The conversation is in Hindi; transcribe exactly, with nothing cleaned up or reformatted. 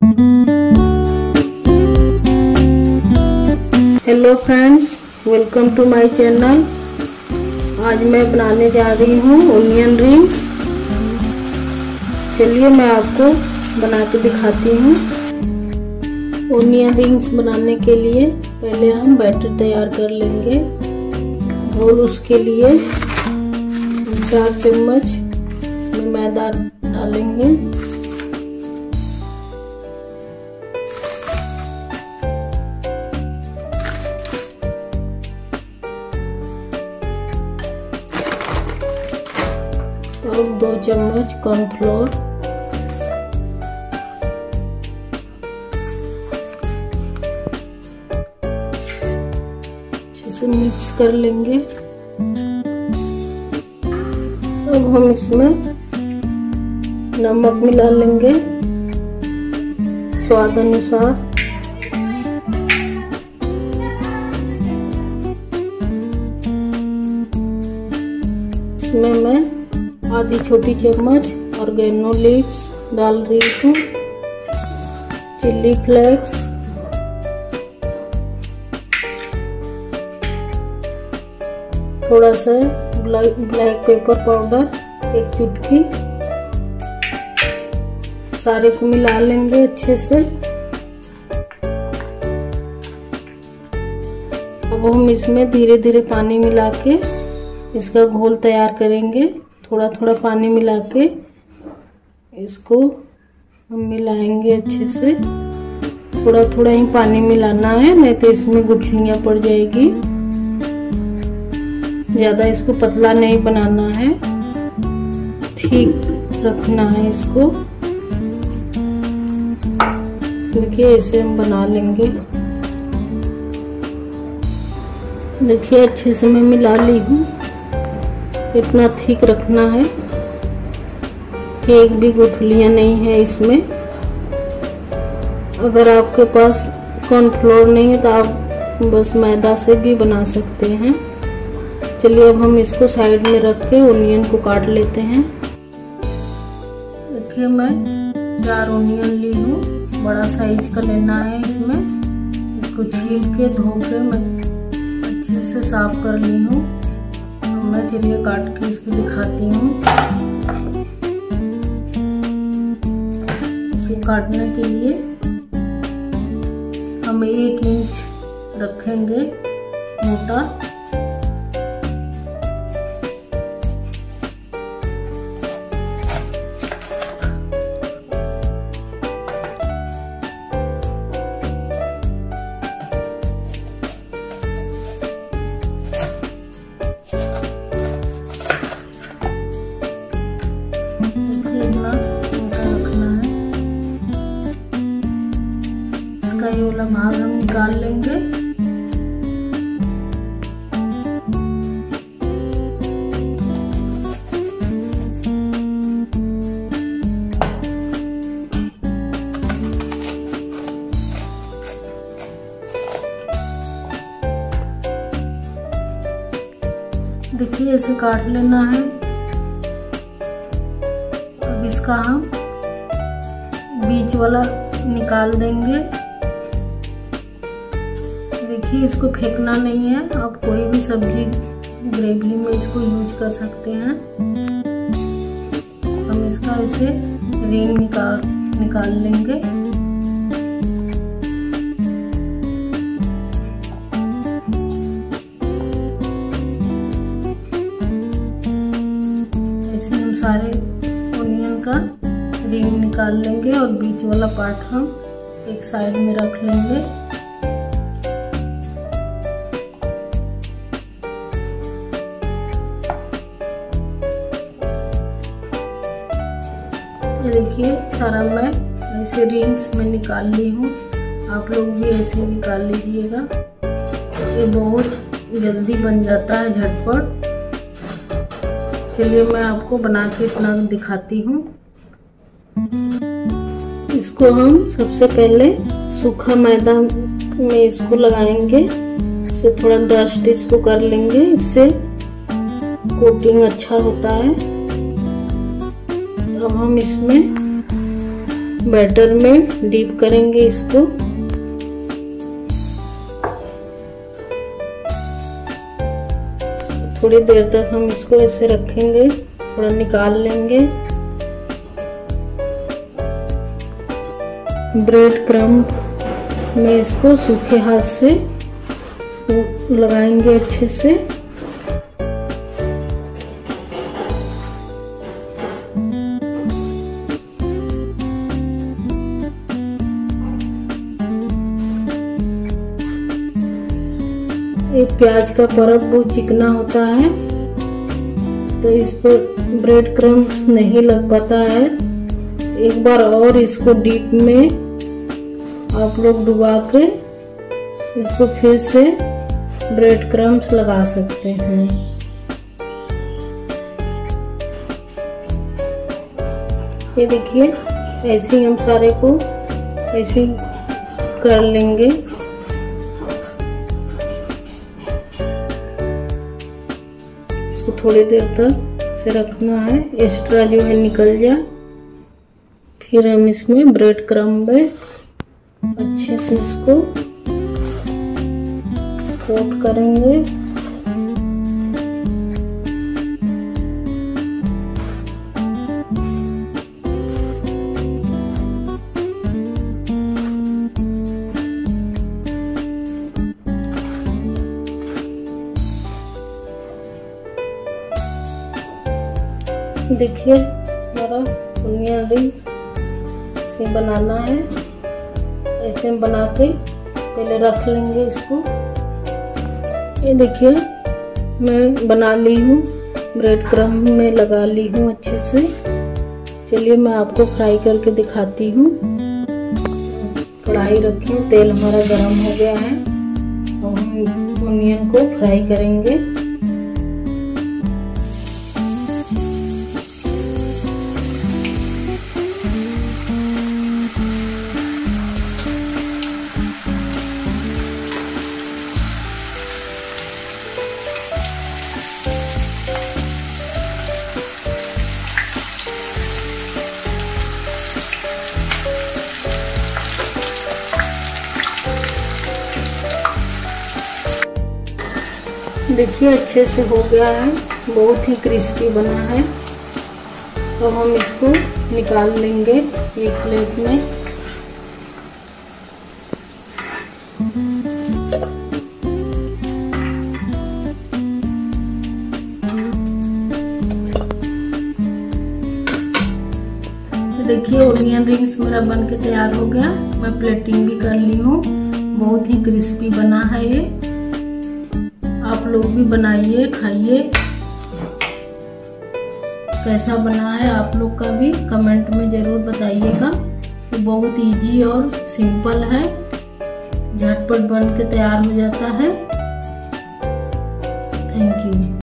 Hello friends, welcome to my channel. आज मैं बनाने जा रही हूँ ओनियन रिंग्स। चलिए मैं आपको बना के दिखाती हूँ। ओनियन रिंग्स बनाने के लिए पहले हम बैटर तैयार कर लेंगे और उसके लिए चार चम्मच इसमें मैदा डालेंगे। और दो चम्मच कॉर्नफ्लोर, अच्छे से मिक्स कर लेंगे। अब हम इसमें नमक मिला लेंगे स्वाद अनुसार। इसमें मैं आधी छोटी चम्मच ऑर्गेनो लीव्स डाल रही हूँ, चिल्ली फ्लेक्स, थोड़ा सा ब्लैक ब्लैक पेपर पाउडर एक चुटकी। सारे को मिला लेंगे अच्छे से। अब हम इसमें धीरे धीरे पानी मिला के इसका घोल तैयार करेंगे। थोड़ा थोड़ा पानी मिला के इसको हम मिलाएंगे अच्छे से। थोड़ा थोड़ा ही पानी मिलाना है, नहीं तो इसमें गुठलियां पड़ जाएगी। ज़्यादा इसको पतला नहीं बनाना है, ठीक रखना है इसको। देखिए ऐसे हम बना लेंगे। देखिए अच्छे से मैं मिला ली हूँ। इतना ठीक रखना है कि एक भी गुठलियाँ नहीं है इसमें। अगर आपके पास कॉर्नफ्लोर नहीं है तो आप बस मैदा से भी बना सकते हैं। चलिए अब हम इसको साइड में रख के ओनियन को काट लेते हैं। देखिए मैं चार ओनियन ली हूँ, बड़ा साइज का लेना है इसमें। इसको छील के धो के मैं अच्छे से साफ कर ली हूँ। मैं चलिए काट के इसको दिखाती हूँ। इसे काटने के लिए हम एक इंच रखेंगे मोटा। इसका ये वाला भाग हम निकाल लेंगे। देखिए इसे काट लेना है। अब इसका हम बीच वाला निकाल देंगे। देखिए इसको फेंकना नहीं है, आप कोई भी सब्जी ग्रेवी में इसको यूज कर सकते हैं। हम इसका ऐसे रिंग निकाल निकाल लेंगे। ऐसे हम सारे ओनियन का रिंग निकाल लेंगे और बीच वाला पार्ट हम एक साइड में रख लेंगे। देखिए सारा मैं ऐसे रिंग्स में निकाल ली हूँ। आप लोग भी ऐसे निकाल लीजिएगा। ये बहुत जल्दी बन जाता है, झटपट। चलिए मैं आपको बना के इतना दिखाती हूँ। इसको हम सबसे पहले सूखा मैदा में इसको लगाएंगे। इससे थोड़ा डस्ट इसको कर लेंगे, इससे कोटिंग अच्छा होता है। अब हम इसमें बैटर में डीप करेंगे इसको। थोड़ी देर तक हम इसको ऐसे रखेंगे, थोड़ा निकाल लेंगे। ब्रेड क्रम्ब में इसको सूखे हाथ से इसको लगाएंगे अच्छे से। एक प्याज का परत बहुत चिकना होता है, तो इस पर ब्रेड क्रम्ब्स नहीं लग पाता है। एक बार और इसको डीप में आप लोग डुबा के इसको फिर से ब्रेड क्रम्ब्स लगा सकते हैं। ये देखिए, ऐसे ही हम सारे को ऐसे ही कर लेंगे। इसको थोड़ी देर तक से रखना है, एक्स्ट्रा जो है निकल जाए। फिर हम इसमें ब्रेड क्रम्ब में अच्छे से इसको कोट करेंगे। देखिए, हमारा ऑनियन रिंग्स से बनाना है। ऐसे हम बना के पहले रख लेंगे इसको। ये देखिए, मैं बना ली हूँ, ब्रेड क्रम्ब में लगा ली हूँ अच्छे से। चलिए मैं आपको फ्राई करके दिखाती हूँ। कढ़ाई रखी हूँ, तेल हमारा गरम हो गया है और हम ऑनियन को फ्राई करेंगे। देखिए, अच्छे से हो गया है, बहुत ही क्रिस्पी बना है। तो हम इसको निकाल लेंगे एक प्लेट में। देखिए, ऑनियन रिंग्स मेरा बन के तैयार हो गया। मैं प्लेटिंग भी कर ली हूँ। बहुत ही क्रिस्पी बना है ये। आप लोग भी बनाइए, खाइए। कैसा बना है आप लोग का भी कमेंट में ज़रूर बताइएगा। ये बहुत इजी और सिंपल है, झटपट बन के तैयार हो जाता है। Thank you.